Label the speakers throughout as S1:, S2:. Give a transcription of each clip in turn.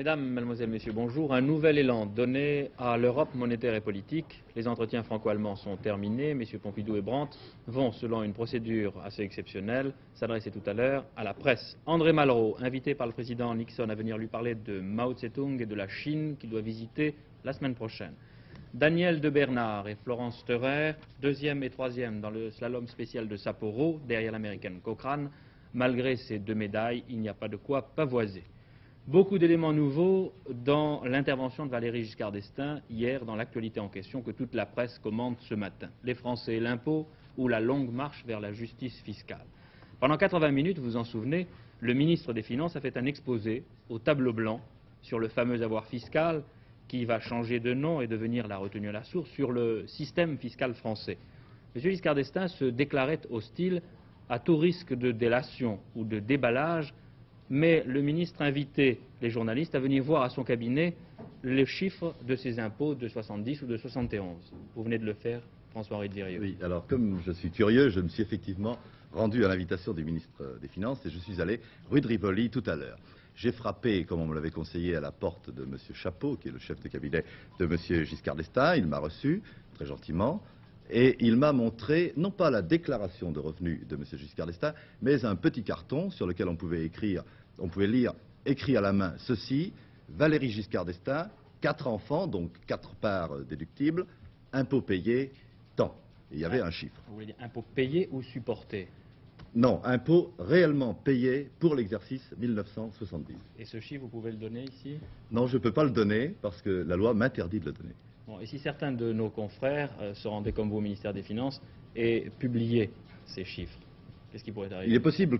S1: Mesdames, Mademoiselles, Messieurs, bonjour. Un nouvel élan donné à l'Europe monétaire et politique. Les entretiens franco-allemands sont terminés. Messieurs Pompidou et Brandt vont, selon une procédure assez exceptionnelle, s'adresser tout à l'heure à la presse. André Malraux, invité par le président Nixon à venir lui parler de Mao Tse-tung et de la Chine qu'il doit visiter la semaine prochaine. Daniel de Bernard et Florence Steurer, deuxième et troisième dans le slalom spécial de Sapporo, derrière l'américaine Cochrane. Malgré ces deux médailles, il n'y a pas de quoi pavoiser. Beaucoup d'éléments nouveaux dans l'intervention de Valéry Giscard d'Estaing hier dans l'actualité en question que toute la presse commente ce matin. Les Français et l'impôt ou la longue marche vers la justice fiscale. Pendant 80 minutes, vous vous en souvenez, le ministre des Finances a fait un exposé au tableau blanc sur le fameux avoir fiscal qui va changer de nom et devenir la retenue à la source sur le système fiscal français. M. Giscard d'Estaing se déclarait hostile à tout risque de délation ou de déballage, mais le ministre invitait les journalistes à venir voir à son cabinet les chiffres de ses impôts de 70 ou de 71. Vous venez de le faire, François-Henri de Virieu.
S2: Oui, alors comme je suis curieux, je me suis effectivement rendu à l'invitation du ministre des Finances et je suis allé rue de Rivoli tout à l'heure. J'ai frappé, comme on me l'avait conseillé, à la porte de M. Chapeau, qui est le chef de cabinet de M. Giscard d'Estaing. Il m'a reçu, très gentiment, et il m'a montré, non pas la déclaration de revenus de M. Giscard d'Estaing, mais un petit carton sur lequel on pouvait lire, écrit à la main, ceci, Valéry Giscard d'Estaing, 4 enfants, donc 4 parts déductibles, impôts payés, tant. Et il y avait un chiffre.
S1: Vous voulez dire impôts payés ou supportés?
S2: Non, impôts réellement payés pour l'exercice 1970.
S1: Et ce chiffre, vous pouvez le donner ici?
S2: Non, je ne peux pas le donner parce que la loi m'interdit de le donner.
S1: Bon, et si certains de nos confrères se rendaient comme vous au ministère des Finances et publiaient ces chiffres, qu'est-ce qui pourrait arriver?
S2: Il est possible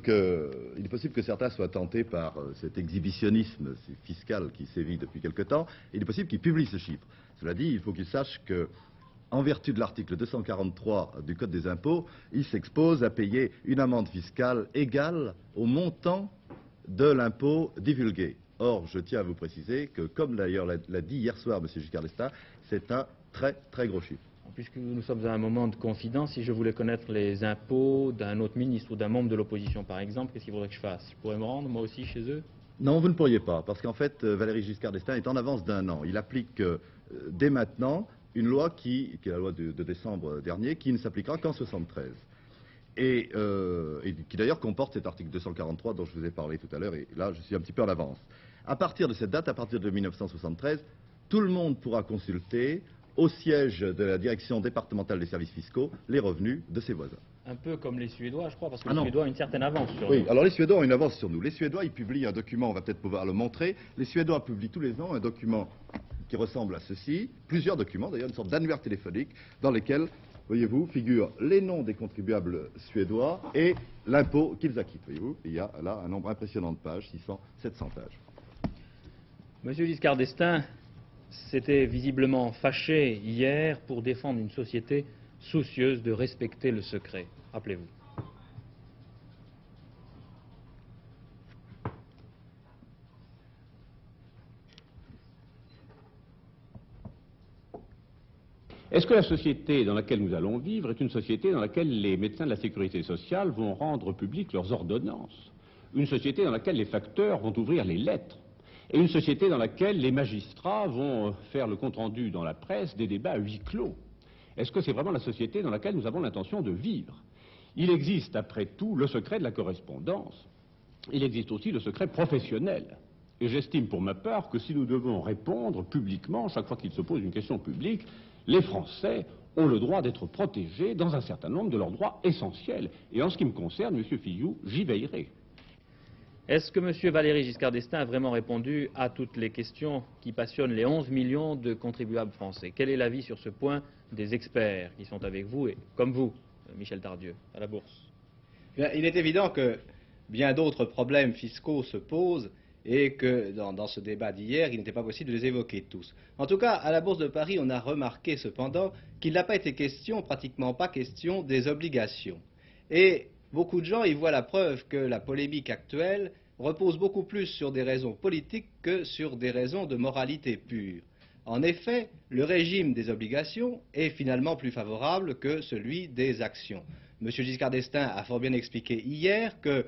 S2: que certains soient tentés par cet exhibitionnisme fiscal qui sévit depuis quelque temps. Il est possible qu'ils publient ce chiffre. Cela dit, il faut qu'ils sachent que, en vertu de l'article 243 du Code des impôts, ils s'exposent à payer une amende fiscale égale au montant de l'impôt divulgué. Or, je tiens à vous préciser que, comme d'ailleurs l'a dit hier soir M. Giscard d'Estaing, c'est un très très gros chiffre.
S1: Puisque nous sommes à un moment de confidence, si je voulais connaître les impôts d'un autre ministre ou d'un membre de l'opposition, par exemple, qu'est-ce qu'il faudrait que je fasse? Je pourrais me rendre, moi aussi, chez eux?
S2: Non, vous ne pourriez pas, parce qu'en fait, Valéry Giscard d'Estaing est en avance d'1 an. Il applique dès maintenant une loi qui est la loi de décembre dernier, qui ne s'appliquera qu'en 73. Et qui d'ailleurs comporte cet article 243 dont je vous ai parlé tout à l'heure, et là, je suis un petit peu en avance. À partir de cette date, à partir de 1973, tout le monde pourra consulter au siège de la direction départementale des services fiscaux les revenus de ses voisins.
S1: Un peu comme les Suédois, je crois, parce que les Suédois ont une certaine avance sur nous.
S2: Oui, alors les Suédois ont une avance sur nous. Les Suédois, ils publient un document, on va peut-être pouvoir le montrer. Les Suédois publient tous les ans un document qui ressemble à ceci, plusieurs documents, d'ailleurs, une sorte d'annuaire téléphonique, dans lesquels, voyez-vous, figurent les noms des contribuables suédois et l'impôt qu'ils acquittent. Voyez-vous, il y a là un nombre impressionnant de pages, 600, 700 pages.
S1: Monsieur Giscard d'Estaing s'était visiblement fâché hier pour défendre une société soucieuse de respecter le secret. Rappelez-vous.
S3: Est-ce que la société dans laquelle nous allons vivre est une société dans laquelle les médecins de la sécurité sociale vont rendre publiques leurs ordonnances? Une société dans laquelle les facteurs vont ouvrir les lettres? Et une société dans laquelle les magistrats vont faire le compte-rendu dans la presse des débats à huis clos? Est-ce que c'est vraiment la société dans laquelle nous avons l'intention de vivre? Il existe, après tout, le secret de la correspondance. Il existe aussi le secret professionnel. Et j'estime pour ma part que si nous devons répondre publiquement, chaque fois qu'il se pose une question publique, les Français ont le droit d'être protégés dans un certain nombre de leurs droits essentiels. Et en ce qui me concerne, M. Fillou, j'y veillerai.
S1: Est-ce que M. Valéry Giscard d'Estaing a vraiment répondu à toutes les questions qui passionnent les 11 millions de contribuables français? Quel est l'avis sur ce point des experts qui sont avec vous et, comme vous, Michel Tardieu, à la Bourse?
S4: Bien, il est évident que bien d'autres problèmes fiscaux se posent et que dans ce débat d'hier, il n'était pas possible de les évoquer tous. En tout cas, à la Bourse de Paris, on a remarqué cependant qu'il n'a pas été question, pratiquement pas question, des obligations. Et beaucoup de gens y voient la preuve que la polémique actuelle repose beaucoup plus sur des raisons politiques que sur des raisons de moralité pure. En effet, le régime des obligations est finalement plus favorable que celui des actions. M. Giscard d'Estaing a fort bien expliqué hier que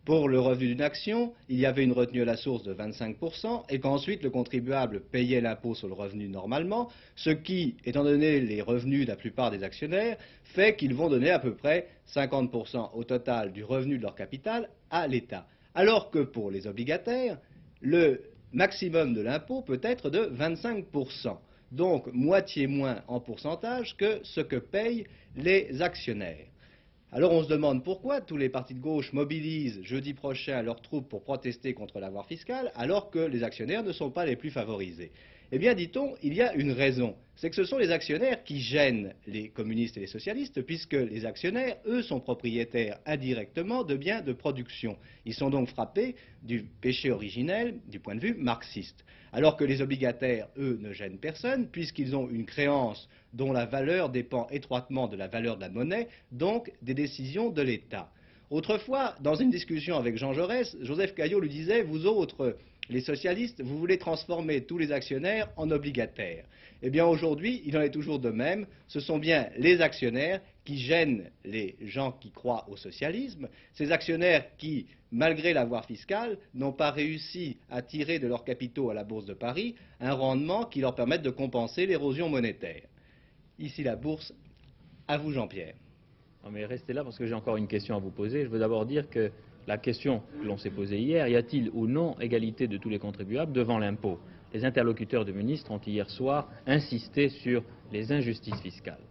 S4: pour le revenu d'une action, il y avait une retenue à la source de 25% et qu'ensuite le contribuable payait l'impôt sur le revenu normalement, ce qui, étant donné les revenus de la plupart des actionnaires, fait qu'ils vont donner à peu près 50% au total du revenu de leur capital à l'État. Alors que pour les obligataires, le maximum de l'impôt peut être de 25%, donc moitié moins en pourcentage que ce que payent les actionnaires. Alors on se demande pourquoi tous les partis de gauche mobilisent jeudi prochain leurs troupes pour protester contre l'avoir fiscal, alors que les actionnaires ne sont pas les plus favorisés. Eh bien, dit-on, il y a une raison. C'est que ce sont les actionnaires qui gênent les communistes et les socialistes, puisque les actionnaires, eux, sont propriétaires indirectement de biens de production. Ils sont donc frappés du péché originel du point de vue marxiste. Alors que les obligataires, eux, ne gênent personne, puisqu'ils ont une créance dont la valeur dépend étroitement de la valeur de la monnaie, donc des décisions de l'État. Autrefois, dans une discussion avec Jean Jaurès, Joseph Caillot lui disait « Vous autres, les socialistes, vous voulez transformer tous les actionnaires en obligataires. » Eh bien aujourd'hui, il en est toujours de même. Ce sont bien les actionnaires qui gênent les gens qui croient au socialisme, ces actionnaires qui, malgré l'avoir fiscal, n'ont pas réussi à tirer de leurs capitaux à la Bourse de Paris un rendement qui leur permette de compenser l'érosion monétaire. Ici la Bourse. À vous, Jean-Pierre.
S1: Non, mais restez là parce que j'ai encore une question à vous poser. Je veux d'abord dire que la question que l'on s'est posée hier, y a-t-il ou non égalité de tous les contribuables devant l'impôt? Les interlocuteurs du ministre ont hier soir insisté sur les injustices fiscales.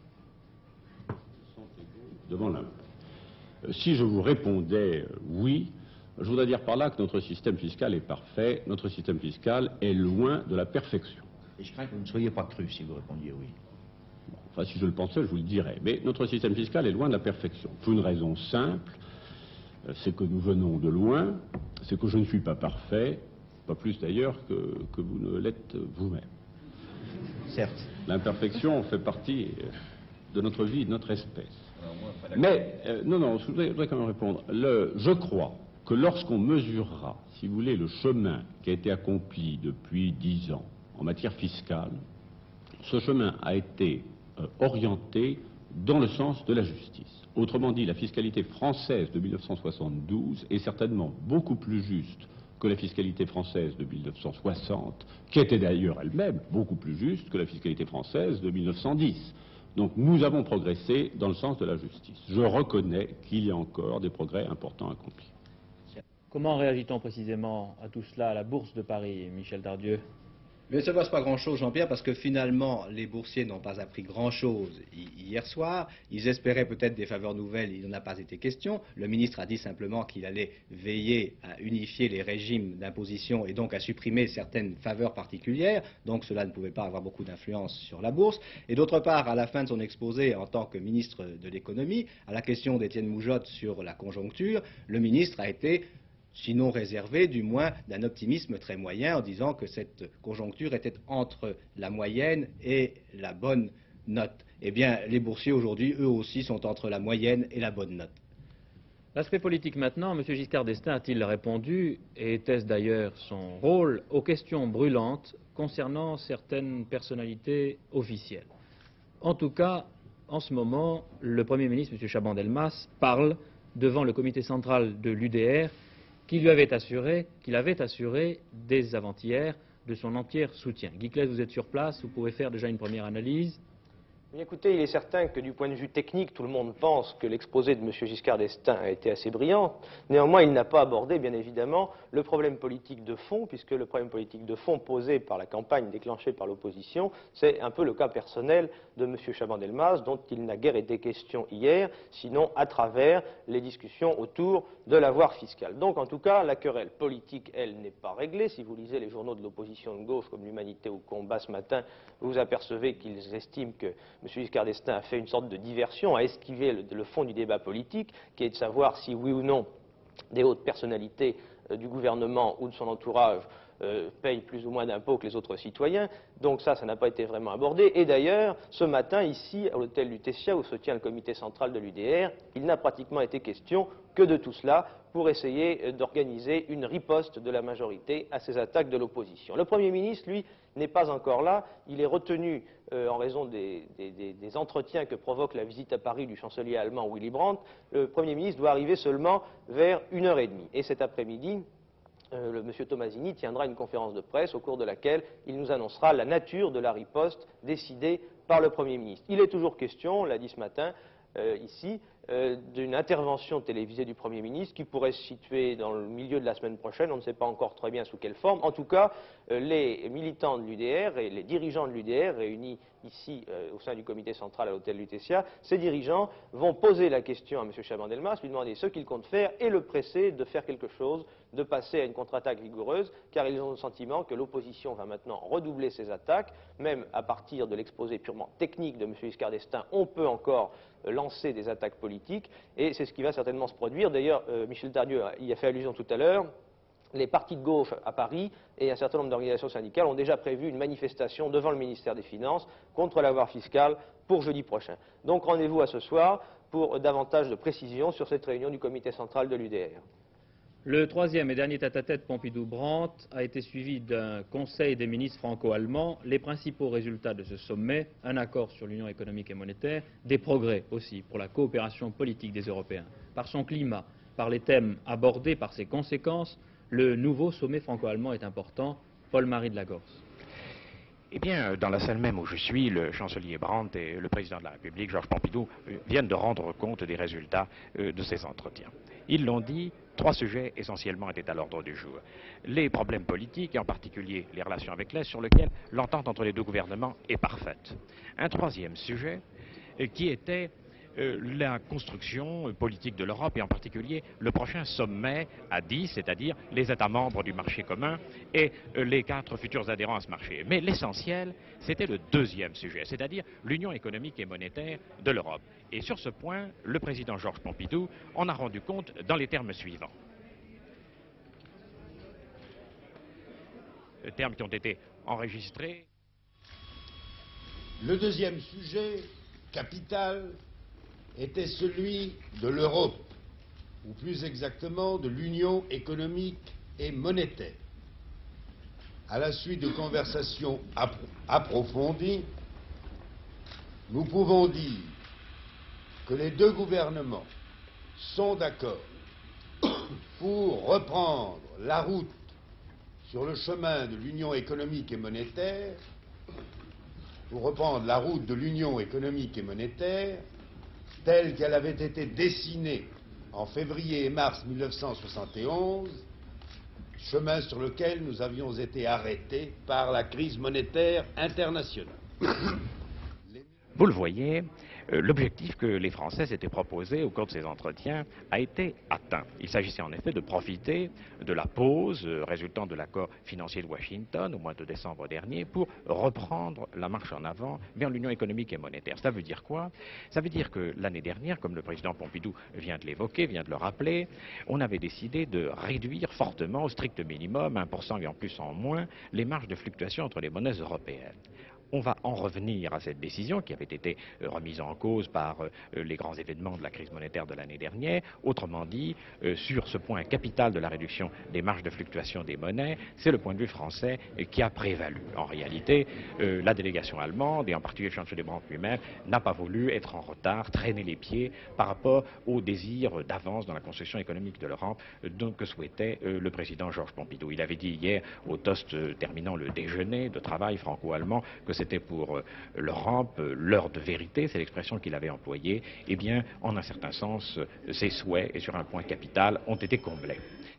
S3: Devant l'impôt. Si je vous répondais oui, je voudrais dire par là que notre système fiscal est parfait, notre système fiscal est loin de la perfection.
S5: Et je crains que vous ne soyez pas cru si vous répondiez oui.
S3: Bon, enfin, si je le pensais, je vous le dirais. Mais notre système fiscal est loin de la perfection. Pour une raison simple, c'est que nous venons de loin, c'est que je ne suis pas parfait, pas plus d'ailleurs que vous ne l'êtes vous-même.
S5: Certes.
S3: L'imperfection fait partie de notre vie, de notre espèce. Mais, non, je voudrais quand même répondre. Je crois que lorsqu'on mesurera, si vous voulez, le chemin qui a été accompli depuis 10 ans en matière fiscale, ce chemin a été orienté dans le sens de la justice. Autrement dit, la fiscalité française de 1972 est certainement beaucoup plus juste que la fiscalité française de 1960, qui était d'ailleurs elle-même beaucoup plus juste que la fiscalité française de 1910. Donc nous avons progressé dans le sens de la justice. Je reconnais qu'il y a encore des progrès importants accomplis.
S1: Comment réagit-on précisément à tout cela à la Bourse de Paris, Michel Tardieu?
S4: Mais il ne se passe pas grand-chose, Jean-Pierre, parce que finalement, les boursiers n'ont pas appris grand-chose hier soir. Ils espéraient peut-être des faveurs nouvelles, il n'en a pas été question. Le ministre a dit simplement qu'il allait veiller à unifier les régimes d'imposition et donc à supprimer certaines faveurs particulières. Donc cela ne pouvait pas avoir beaucoup d'influence sur la bourse. Et d'autre part, à la fin de son exposé en tant que ministre de l'économie, à la question d'Étienne Moujotte sur la conjoncture, le ministre a été sinon réservé, du moins d'un optimisme très moyen, en disant que cette conjoncture était entre la moyenne et la bonne note. Eh bien, les boursiers aujourd'hui, eux aussi, sont entre la moyenne et la bonne note.
S1: L'aspect politique maintenant, M. Giscard d'Estaing a-t-il répondu, et était-ce d'ailleurs son rôle, aux questions brûlantes concernant certaines personnalités officielles? En tout cas, en ce moment, le Premier ministre, M. Chaban-Delmas, parle devant le comité central de l'UDR, qu'il avait assuré dès avant-hier de son entier soutien. Guy Claes, vous êtes sur place, vous pouvez faire déjà une première analyse.
S6: Écoutez, il est certain que du point de vue technique, tout le monde pense que l'exposé de M. Giscard d'Estaing a été assez brillant. Néanmoins, il n'a pas abordé, bien évidemment, le problème politique de fond, puisque le problème politique de fond posé par la campagne déclenchée par l'opposition, c'est un peu le cas personnel de M. Chaban-Delmas, dont il n'a guère été question hier, sinon à travers les discussions autour de l'avoir fiscal. Donc, en tout cas, la querelle politique, elle, n'est pas réglée. Si vous lisez les journaux de l'opposition de gauche, comme l'Humanité ou Combat ce matin, vous apercevez qu'ils estiment que M. Giscard d'Estaing a fait une sorte de diversion, a esquivé le fond du débat politique, qui est de savoir si oui ou non des hautes personnalités du gouvernement ou de son entourage payent plus ou moins d'impôts que les autres citoyens. Donc ça n'a pas été vraiment abordé. Et d'ailleurs, ce matin, ici, à l'hôtel Lutetia, où se tient le comité central de l'UDR, il n'a pratiquement été question que de tout cela pour essayer d'organiser une riposte de la majorité à ces attaques de l'opposition. Le Premier ministre, lui, n'est pas encore là. Il est retenu en raison des entretiens que provoque la visite à Paris du chancelier allemand Willy Brandt. Le Premier ministre doit arriver seulement vers 1h30. Et cet après-midi, M. Tomasini tiendra une conférence de presse au cours de laquelle il nous annoncera la nature de la riposte décidée par le Premier ministre. Il est toujours question, on l'a dit ce matin, ici, d'une intervention télévisée du Premier ministre qui pourrait se situer dans le milieu de la semaine prochaine, on ne sait pas encore très bien sous quelle forme. En tout cas, les militants de l'UDR et les dirigeants de l'UDR réunis ici au sein du comité central à l'hôtel Lutetia, ces dirigeants vont poser la question à M. Chaban-Delmas, lui demander ce qu'il compte faire et le presser de faire quelque chose, de passer à une contre-attaque vigoureuse, car ils ont le sentiment que l'opposition va maintenant redoubler ses attaques, même à partir de l'exposé purement technique de M. Giscard d'Estaing, on peut encore lancer des attaques politiques, et c'est ce qui va certainement se produire. D'ailleurs, Michel Tardieu y a fait allusion tout à l'heure. Les partis de gauche à Paris et un certain nombre d'organisations syndicales ont déjà prévu une manifestation devant le ministère des Finances contre l'avoir fiscal pour jeudi prochain. Donc rendez-vous à ce soir pour davantage de précisions sur cette réunion du comité central de l'UDR.
S1: Le troisième et dernier tête-à-tête Pompidou-Brandt a été suivi d'un conseil des ministres franco-allemands. Les principaux résultats de ce sommet, un accord sur l'union économique et monétaire, des progrès aussi pour la coopération politique des Européens. Par son climat, par les thèmes abordés, par ses conséquences, le nouveau sommet franco-allemand est important. Paul-Marie de Lagorce.
S7: Eh bien, dans la salle même où je suis, le chancelier Brandt et le président de la République, Georges Pompidou, viennent de rendre compte des résultats de ces entretiens. Ils l'ont dit, 3 sujets essentiellement étaient à l'ordre du jour. Les problèmes politiques, et en particulier les relations avec l'Est, sur lesquels l'entente entre les 2 gouvernements est parfaite. Un troisième sujet qui était la construction politique de l'Europe et en particulier le prochain sommet à 10, c'est-à-dire les États membres du marché commun et les 4 futurs adhérents à ce marché. Mais l'essentiel, c'était le deuxième sujet, c'est-à-dire l'union économique et monétaire de l'Europe. Et sur ce point, le président Georges Pompidou en a rendu compte dans les termes suivants. Termes qui ont été enregistrés.
S8: Le deuxième sujet, capital, était celui de l'Europe, ou plus exactement de l'union économique et monétaire. À la suite de conversations approfondies, nous pouvons dire que les 2 gouvernements sont d'accord pour reprendre la route sur le chemin de l'union économique et monétaire, telle qu'elle avait été dessinée en février et mars 1971, chemin sur lequel nous avions été arrêtés par la crise monétaire internationale.
S7: Vous le voyez, l'objectif que les Français s'étaient proposé au cours de ces entretiens a été atteint. Il s'agissait en effet de profiter de la pause résultant de l'accord financier de Washington au mois de décembre dernier pour reprendre la marche en avant vers l'union économique et monétaire. Ça veut dire quoi? Ça veut dire que l'année dernière, comme le président Pompidou vient de l'évoquer, vient de le rappeler, on avait décidé de réduire fortement au strict minimum, 1% et en plus en moins, les marges de fluctuation entre les monnaies européennes. On va en revenir à cette décision qui avait été remise en cause par les grands événements de la crise monétaire de l'année dernière. Autrement dit, sur ce point capital de la réduction des marges de fluctuation des monnaies, c'est le point de vue français qui a prévalu. En réalité, la délégation allemande, et en particulier le chancelier Brandt lui-même, n'a pas voulu être en retard, traîner les pieds par rapport au désir d'avance dans la construction économique de l'Europe que souhaitait le président Georges Pompidou. Il avait dit hier au toast terminant le déjeuner de travail franco-allemand que c'était pour l'Europe l'heure de vérité, c'est l'expression qu'il avait employée. Eh bien, en un certain sens, ses souhaits, et sur un point capital, ont été comblés.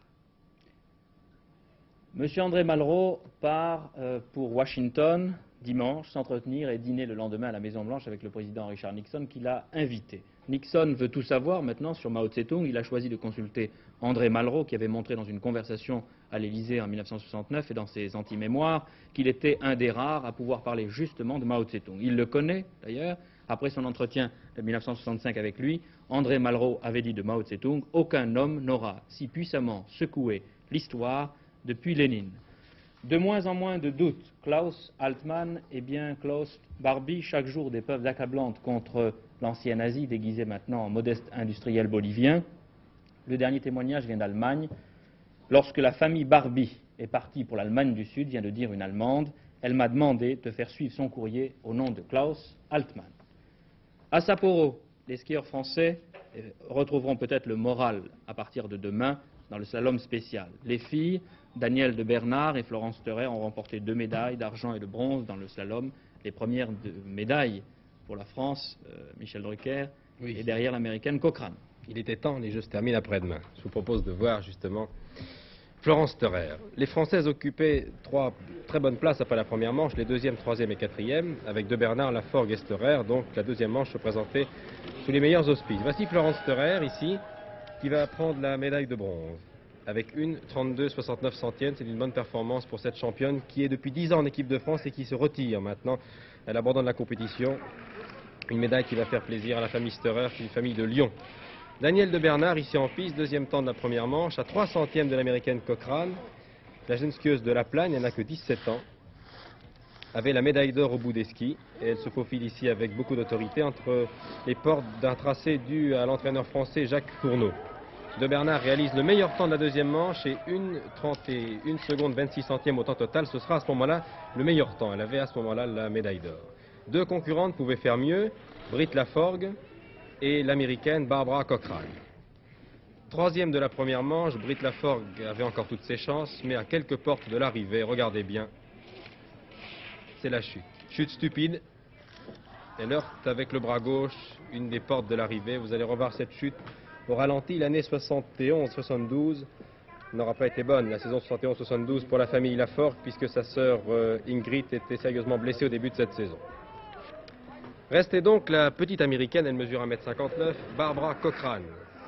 S1: Monsieur André Malraux part pour Washington dimanche, s'entretenir et dîner le lendemain à la Maison-Blanche avec le président Richard Nixon qui l'a invité. Nixon veut tout savoir maintenant sur Mao Tse-tung. Il a choisi de consulter André Malraux qui avait montré dans une conversation à l'Élysée en 1969 et dans ses anti-mémoires qu'il était un des rares à pouvoir parler justement de Mao Tse-tung. Il le connaît d'ailleurs. Après son entretien de 1965 avec lui, André Malraux avait dit de Mao Tse-tung « Aucun homme n'aura si puissamment secoué l'histoire depuis Lénine ». De moins en moins de doutes, Klaus Altmann et bien Klaus Barbie, chaque jour des preuves accablantes contre l'ancien nazi déguisé maintenant en modeste industriel bolivien. Le dernier témoignage vient d'Allemagne. Lorsque la famille Barbie est partie pour l'Allemagne du Sud, vient de dire une Allemande, elle m'a demandé de faire suivre son courrier au nom de Klaus Altmann. À Sapporo, les skieurs français retrouveront peut-être le moral à partir de demain dans le slalom spécial. Les filles, Danielle de Bernard et Florence Terer, ont remporté 2 médailles d'argent et de bronze dans le slalom. Les premières médailles pour la France, Michel Drucker, et derrière l'américaine Cochrane.
S9: Il était temps, les Jeux se terminent après-demain. Je vous propose de voir justement Florence Terer. Les Françaises occupaient 3 très bonnes places après la première manche, les 2e, 3e et 4e, avec de Bernard, Laforgue et Sterer. Donc la 2e manche se présentait sous les meilleurs auspices. Voici Florence Terer ici, qui va prendre la médaille de bronze. Avec une 32,69 centièmes, c'est une bonne performance pour cette championne qui est depuis 10 ans en équipe de France et qui se retire maintenant. Elle abandonne la compétition. Une médaille qui va faire plaisir à la famille Sterer, qui est une famille de Lyon. Danielle de Bernard, ici en piste, 2e temps de la première manche, à 3 centièmes de l'américaine Cochrane. La jeune skieuse de La Plagne, elle n'a que 17 ans, avait la médaille d'or au bout des skis. Et elle se faufile ici avec beaucoup d'autorité entre les portes d'un tracé dû à l'entraîneur français Jacques Cournot. De Bernard réalise le meilleur temps de la 2e manche et 1,31 seconde 26 centièmes au temps total. Ce sera à ce moment-là le meilleur temps. Elle avait à ce moment-là la médaille d'or. 2 concurrentes pouvaient faire mieux, Britt Laforgue et l'américaine Barbara Cochrane. 3e de la première manche, Britt Laforgue avait encore toutes ses chances, mais à quelques portes de l'arrivée, regardez bien, c'est la chute. Chute stupide, elle heurte avec le bras gauche une des portes de l'arrivée. Vous allez revoir cette chute au ralenti. L'année 71-72 n'aura pas été bonne, la saison 71-72 pour la famille Laforgue, puisque sa sœur Ingrid était sérieusement blessée au début de cette saison. Restait donc la petite américaine, elle mesure 1,59 m, Barbara Cochrane.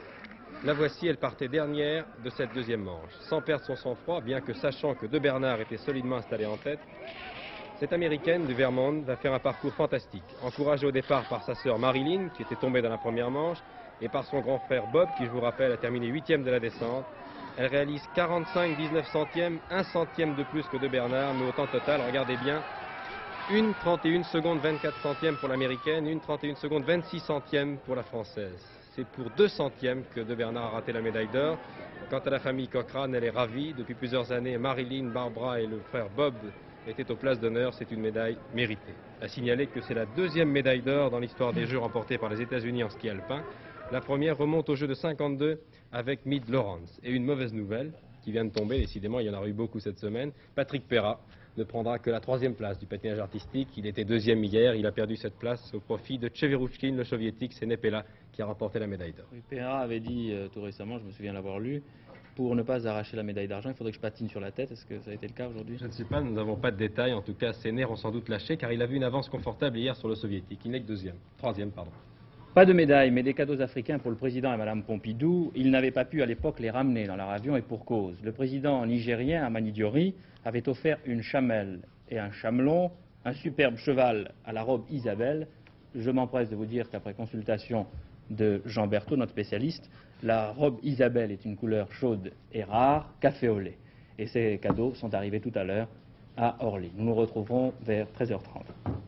S9: La voici, elle partait dernière de cette 2e manche. Sans perdre son sang-froid, bien que sachant que De Bernard était solidement installé en tête, cette américaine du Vermont va faire un parcours fantastique. Encouragée au départ par sa sœur Marilyn, qui était tombée dans la première manche, et par son grand frère Bob, qui je vous rappelle a terminé 8e de la descente. Elle réalise 45,19 centièmes, 1 centième de plus que De Bernard, mais au temps total, regardez bien, 1,31 seconde 24 centièmes pour l'américaine, 1,31 seconde 26 centièmes pour la française. C'est pour 2 centièmes que De Bernard a raté la médaille d'or. Quant à la famille Cochrane, elle est ravie. Depuis plusieurs années, Marilyn, Barbara et le frère Bob étaient aux places d'honneur. C'est une médaille méritée. À signaler que c'est la 2e médaille d'or dans l'histoire des Jeux remportée par les États-Unis en ski alpin. La première remonte aux Jeux de 52 avec Mead Lawrence. Et une mauvaise nouvelle qui vient de tomber, décidément, il y en a eu beaucoup cette semaine. Patrick Perra ne prendra que la 3e place du patinage artistique. Il était 2e hier, il a perdu cette place au profit de Tcheverouchkin, le soviétique. C'est Nepela qui a remporté la médaille d'or.
S1: Oui, Perra avait dit tout récemment, je me souviens l'avoir lu, pour ne pas arracher la médaille d'argent, il faudrait que je patine sur la tête. Est-ce que ça a été le cas aujourd'hui?
S9: Je ne sais pas, nous n'avons pas de détails. En tout cas, ses nerfs ont sans doute lâché car il a vu une avance confortable hier sur le soviétique. Il n'est que 3e, pardon.
S1: Pas de médaille, mais des cadeaux africains pour le président et Mme Pompidou. Il n'avait pas pu à l'époque les ramener dans leur avion et pour cause. Le président nigérien, Amani Diori, avait offert une chamelle et un chamelon, un superbe cheval à la robe Isabelle. Je m'empresse de vous dire qu'après consultation de Jean Berthaud, notre spécialiste, la robe Isabelle est une couleur chaude et rare, café au lait. Et ces cadeaux sont arrivés tout à l'heure à Orly. Nous nous retrouverons vers 13h30.